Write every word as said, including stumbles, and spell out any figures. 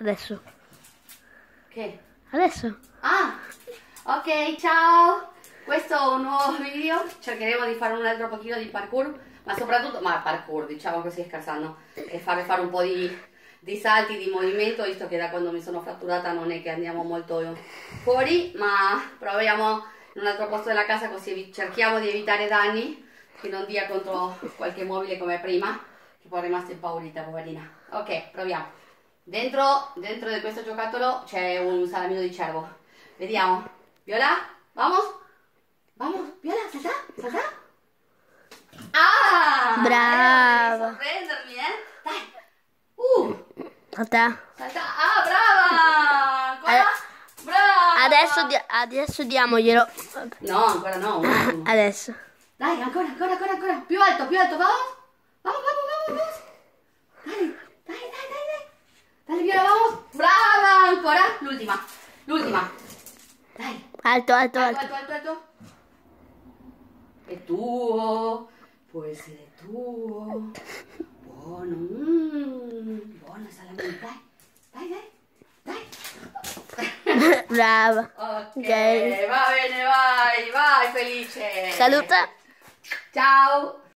Adesso. Che? Adesso. Ah, ok, ciao. Questo è un nuovo video. Cercheremo di fare un altro pochino di parkour, ma soprattutto, ma parkour, diciamo così scherzando, e fare fare un po' di, di salti, di movimento, visto che da quando mi sono fratturata non è che andiamo molto fuori, ma proviamo in un altro posto della casa, così cerchiamo di evitare danni, che non dia contro qualche mobile come prima, che poi è rimasta impaurita, poverina. Ok, proviamo. Dentro, dentro di questo giocattolo c'è un salamino di cervo. Vediamo. Viola, vamos. Vamos, Viola, salta, salta. Ah! Brava. Eh, devi sorprendermi, eh. Dai. Uh, Salta. salta. Ah, brava. Ancora? Brava. Adesso, di- adesso diamoglielo. No, ancora no, un attimo. Adesso. Dai, ancora, ancora, ancora, ancora. Più alto, più alto, vamos. Vamos, vamos, vamos, vamos. Dai, dai, dai, dai, dai. Dale, Viola, vamos. Brava, ancora. L'ultima, l'ultima. Dai. Alto, alto, Alto, alto. alto, alto, alto. È tuo. Può essere tuo. Buono. Mm, buono salamino. Dai, dai, dai. Dai. Brava. Ok, Ok. va bene, vai, vai, felice. Saluta. Ciao.